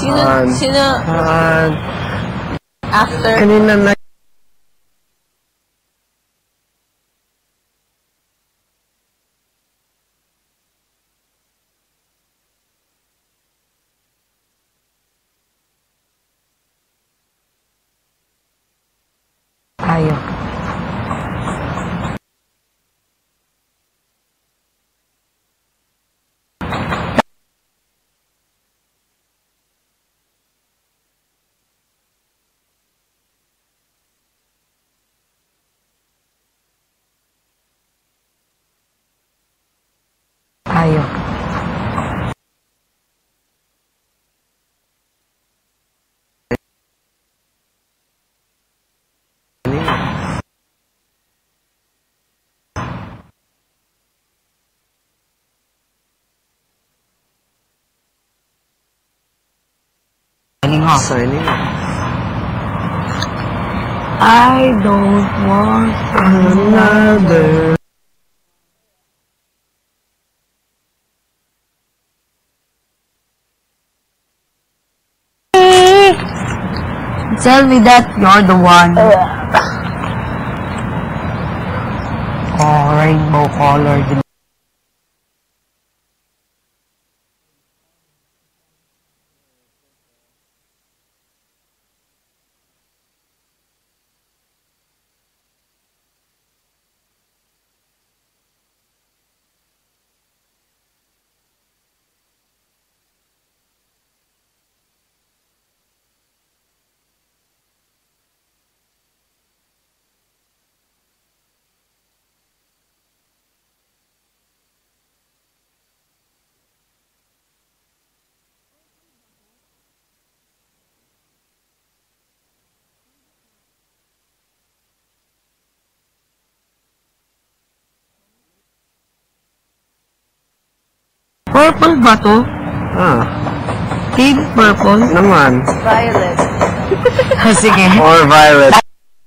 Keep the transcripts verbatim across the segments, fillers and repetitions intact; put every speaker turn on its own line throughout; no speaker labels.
Sino,
An.
sino,
An.
after?
Kanina na.
Ayaw. Ayaw.
Signing off.
I don't want
Another.
Tell me that you're the one. Oh, rainbow colored. Purple ba to?
Ah,
Pink purple?
naman.
Violet.
Sige.
Or violet.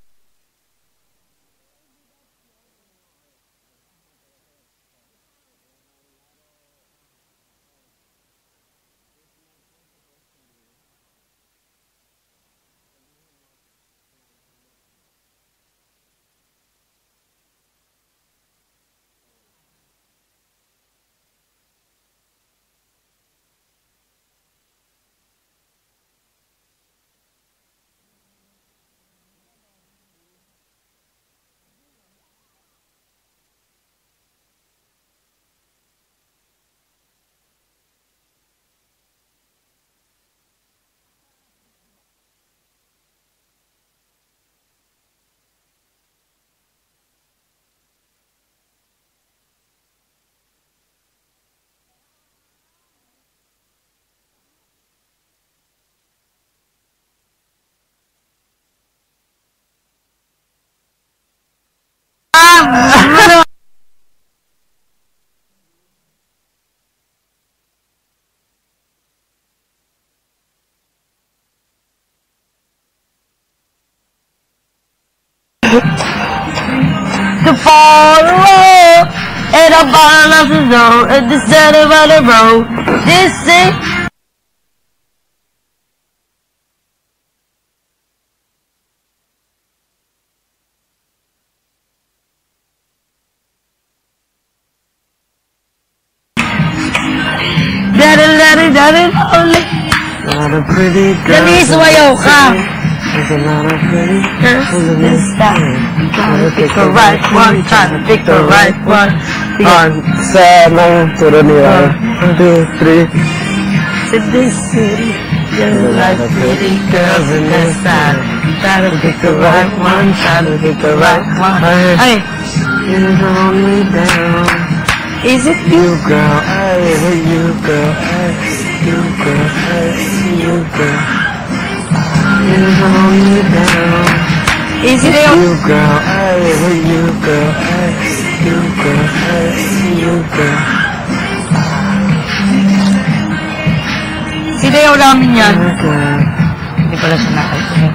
To fall away and a bottle of the road at the center of the road. This is Daddy, daddy, daddy, only.
Not a pretty girl.
Dali, sumayaw ka.
There's a lot of pretty girls in
This
this
time,
town.
trying to pick the right one, trying to pick the right one.
On, seven, to the near, one, two, three.
To this city, there's a lot of pretty girls in this town. Try to pick the right one, try to pick the right one. Hey,
You hold me down.
is it
You girl, hey, you girl, hey, you girl, hey, you girl. You hold me down.
Is it
You girl, hey, you girl, hey, you girl, hey, you girl.
Sidayaw namin yan.
Okay.
Hindi pala siya nakalimutan.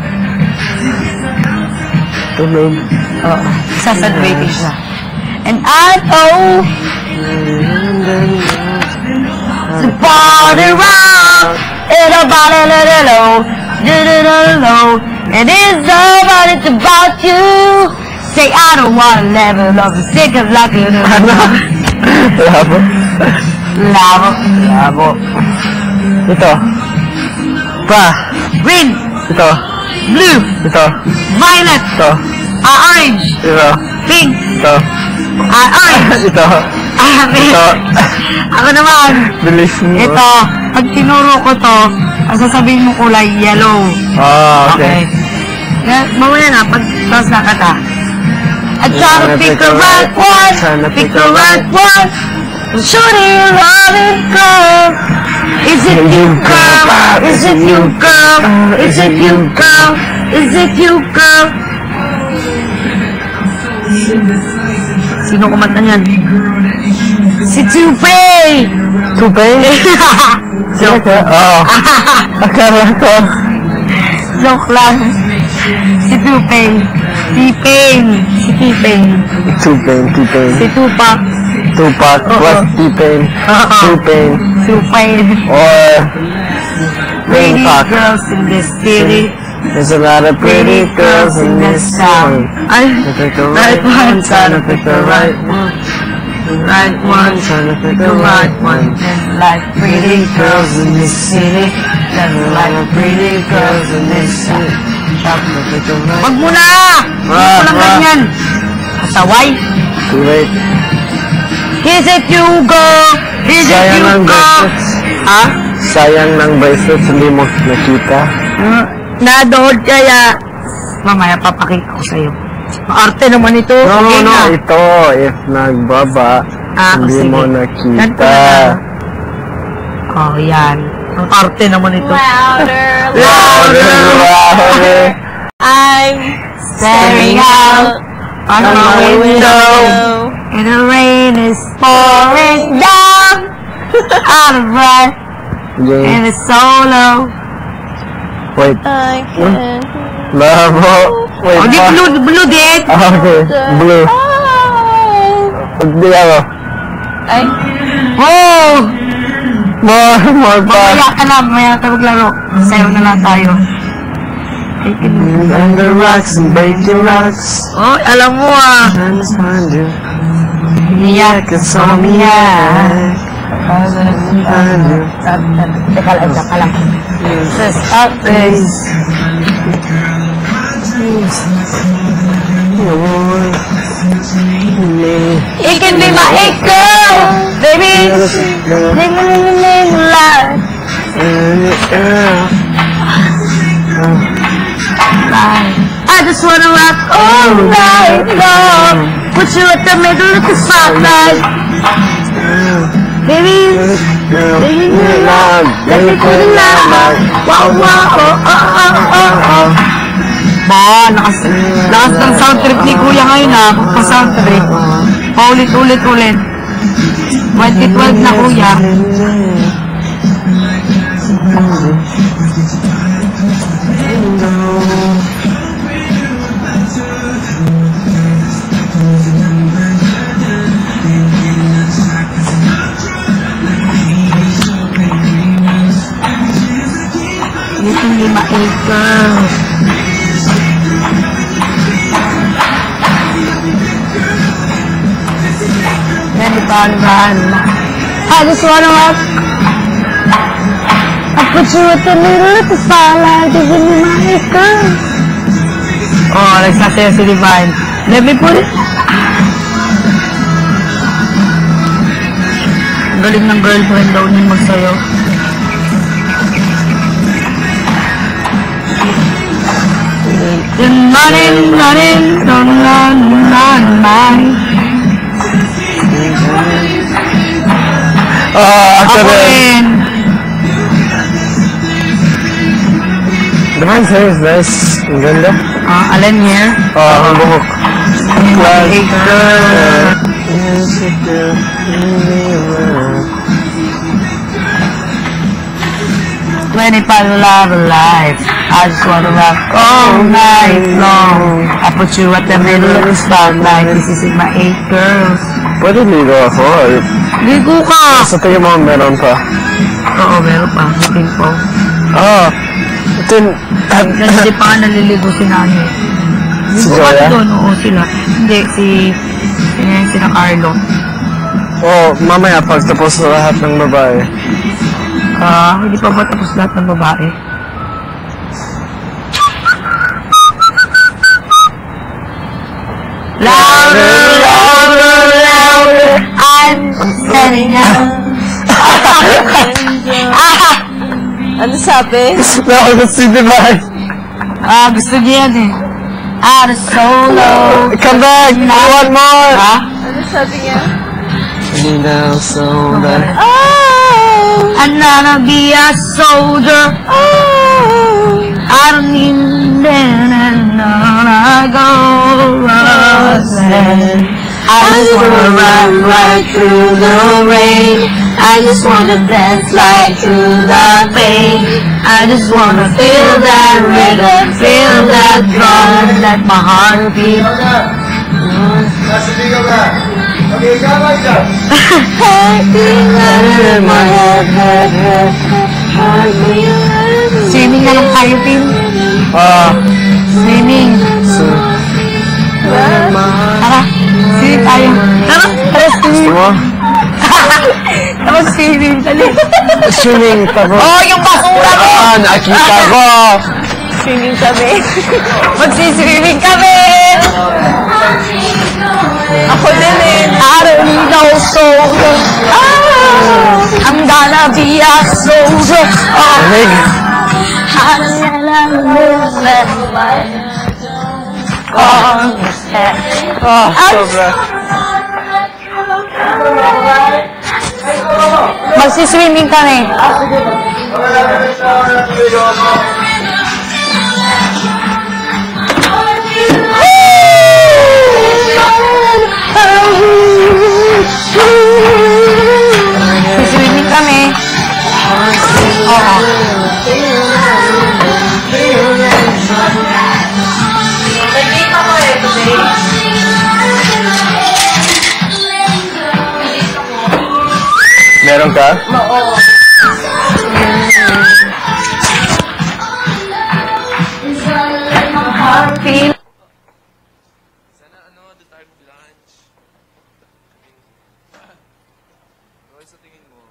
Tulog.
Oo. Sasadwating siya. And I know the party rock It's about a little low, little low. And it's about it's about you. Say I don't wanna level up, sick of like a
Labo.
lavo,
Labo. Ito. Pa.
green,
Ito.
blue,
Ito.
violet,
Ito.
ah, orange,
Ito.
pink,
Ito.
ah, orange,
Ito.
ah, pink.
Ito.
Ako naman,
Bilis mo.
ito, pag tinuro ko to, ang sasabihin mo kulay yellow.
Ah, okay.
Yeah, mamaya na, pag tapos na kata. I'm trying to pick the right one,
Trying to
pick the right one. Shooting loving girl. Is it you girl? Is it you girl? Is it you girl? Is it you girl? Sino kumanta niyan? Si Tupay!
Tupay?
Joke.
Oo. Akala ko.
Joke lang. Si Tupay. T-Pain. Si T-Pain.
Tupay, Tupay.
Si Tupac.
Tupac,
Oo.
what's T-Pain?
Oo.
Tupay.
Tupay.
Or
Pretty
Tupac.
girls in this city.
There's a lot of pretty girls in this town.
Ay,
Pick the
right one,
trying to pick the right one.
right one,
Trying to pick
the
the
right
right
one.
one.
There's like pretty girls in this city. There's like pretty girls in this city.
Trying to pick the right
Wag mo na! Wag mo
Ah,
lang
ah.
ganyan. Kasaway.
Too late.
Is it you, girl? Is it
Sayang
you,
ng
girl?
bracelets.
Ha?
Sayang ng bracelets, hindi mo nakita.
Hmm, Nadood kaya. Mamaya papakita ko sa'yo. Maarte naman ito.
No,
Okay
no,
na.
ito. If nagbaba,
Ah,
hindi
sige.
mo
Ganito
nakita.
na lang. Oh, yan. Ang arte naman ito.
Louder,
Louder, louder.
I'm
Staring out on
On
my
my
window, and the rain is pouring down out of breath, and
James,
it's so low.
wait.
I can
Labo. Wait
Oh, di
pa.
blue, blue din.
Ah, okay. Blue. Hindi ako.
Ay,
Oh,
More, more pa.
mamaya ka na, mamaya ka maglaro. Sayo na lang tayo.
Under rocks and breaking rocks.
Oh, alam mo ah.
Trying to find you.
Iyak,
It's on me, yeah. Find you.
Teka lang, teka lang.
Says up face.
It can be my it girl, baby. Living in the life. I just wanna rock all night long. Put you at the middle of the spotlight. Baby, baby, let me put it loud. Wow, wow, oh, oh, oh, oh, oh. Ba, lakas, lakas ng sound trip ni Kuya ngayon ah. Pa-sound trip. Paulit, ulit, ulit. twenty twelve na Kuya. Dito hindi ma-acre. Then run. I just wanna rock. I put you at the middle of the spotlight, giving me my acre. Oh, nagsasayaw si Divine. Let me put it. Galing ng girlfriend daw niya magsayaw. Running, running, run, run, run, run.
Ah, ako
Ako
rin.
rin.
The man says nice. Ang ganda.
Ah, alin here?
Ah, ang buhok. Class.
Acre. twenty-five love life. I just wanna rock all night long. I put you at the middle of the spotlight. This is in my eight girls.
Pwede ligo ako.
Ligo ka!
Sa tingin mo meron pa.
Oo, meron pa. Meeting po.
Oo. Ito yung...
Kasi hindi pa nga naliligo si nanay.
Si
Yung
Joya?
doon, oo sila. Hindi, si... Eh, sina Carlo.
Oo, mamaya pagtapos sa lahat ng babae.
Ah, hindi pa ba tapos lahat ng babae? Louder, louder, louder, I'm setting up.
Ano sabi?
Nakakot si Divine.
Ah, gusto niya yan eh. Out of solo.
Come back! One more!
Ha?
Ano sabi niya?
Need now so that...
Oh!
I'm gonna be a soldier.
Oh!
I don't need then and on I go running. I just wanna run right through the rain. I just wanna dance right through the pain. I just wanna feel that rhythm, feel that drum, let my heart beat. In my head, head, head, heart beat. Swimming na lang tayo, Tim.
Ah,
Swimming.
so...
Tara, swimming tayo. Tara, tara,
Gusto
swimming.
mo?
Tara, swimming. Dali.
Swimming tapos...
Oh, yung basura ko!
Ah, nakita ko!
Swimming kami.
Magsiswimming kami!
Ako din eh.
I don't need no soldier. Ah, I'm gonna be a soldier. Oh,
Lamig. Ah, sobra.
magsiswimming kami. Swimming kami. Oo.
Meron ka?
Feel.
Sana ano, doon tayo mag-lunch. Okay, sa tingin mo,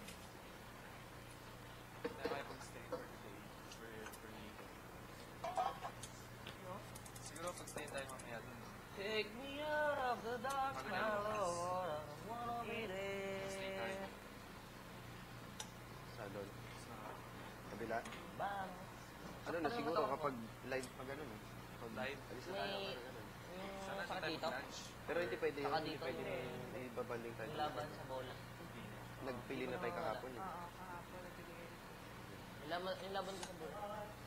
na kaya pag-stay for today, for, for me. Siguro pag-stay tayo mamaya dun.
Take me out of the dark,
Pag
my
ano,
Lord. I wanna be
stay tayo.
there.
Sa doon. Sa kabila.
Bang.
Ano na siguro kapag live pag ano no? Pag
Live?
alis na tayo
May-
parang ganun.
Yung
Sana
saka
doon tayo
dito,
mag-lunch.
Pero hindi pwede yun.
Saka
Hindi
dito,
pwede
eh.
ibabanding tayo.
yung laban sa bola.
Nagpili na tayo kahapon eh.
Yung laban, yung laban ko sa bola.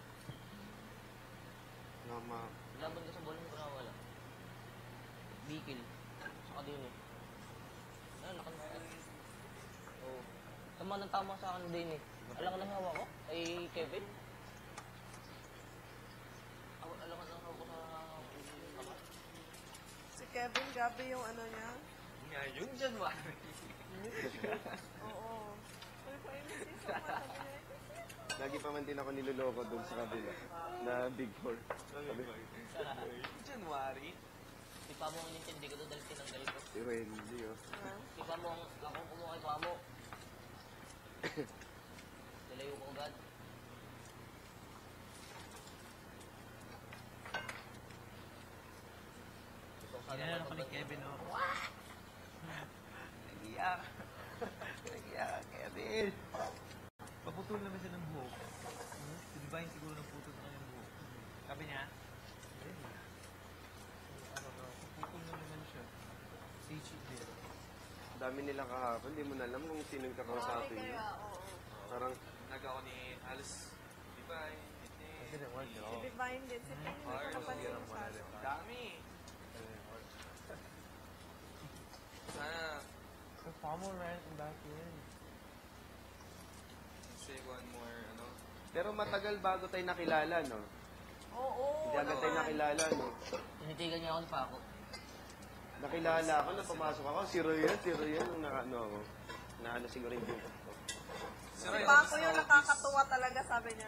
Na ma...
Yung laban ko sa bola, hindi ko nakawala. Bikil. Saka din eh. Ano, lakan na yan. Oo. Tama ng tama sa akin din eh. Alam ko ng hawa ko? Kay Kevin? Aw- Alam ko ng hawa ko sa...
Si Kevin, gabi yung ano niya.
Nga yun dyan, ma.
Oo. Sabi ko, ay, misis ko matabi niya.
Lagi pa man din ako niloloko doon sa kabila. Na Big Four. Sabi ko,
January.
Ipa mo ang intindi ko to dahil tinanggal ko.
si Wendy oh.
Ipa mo ang akong kumuha kay Pamo. Nilayo ko agad. Gusto ko sana
Yan, ako ni
matubad.
Kevin, oh. Nagiyak. Nagiyak, Kevin. Paputol naman siya ng buhok. Hmm? Si Divine siguro nagputol na ng buhok. Sabi niya, eh, ano ba, paputol na naman siya. Si Chidi.
Dami nila kahapon. Hindi mo na alam kung sino yung kakausapin niyo.
Kaya, oo.
Parang,
Nag ako ni Alice Divine,
Si Divine din. Si Ping, hindi ko kapansin masyado.
Dami. Sana,
Pamo ran back in.
say one more, ano.
pero matagal bago tayo nakilala, no?
Oo.
Hindi agad tayo nakilala, no?
Tinitigan niya ako ni Paco.
Nakilala ako, na pumasok ako, si Roy yan, si Roy yan, nung naka, ano ako. Na ano siguro yung buko.
Si Paco yung nakakatuwa talaga, sabi niya.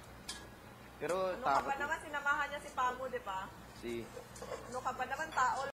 Pero
Ano ka
takot
ba naman, sinamahan niya si Paco, di ba?
si...
Ano ka ba naman, tao